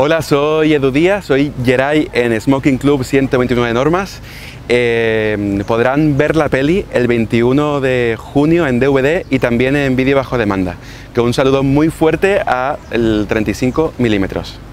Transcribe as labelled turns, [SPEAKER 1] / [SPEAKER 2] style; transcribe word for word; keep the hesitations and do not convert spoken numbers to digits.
[SPEAKER 1] Hola, soy Edu Díaz, soy Geray en Smoking Club ciento veintinueve Normas. Eh, podrán ver la peli el veintiuno de junio en D V D y también en vídeo bajo demanda. Que un saludo muy fuerte a el treinta y cinco milímetros.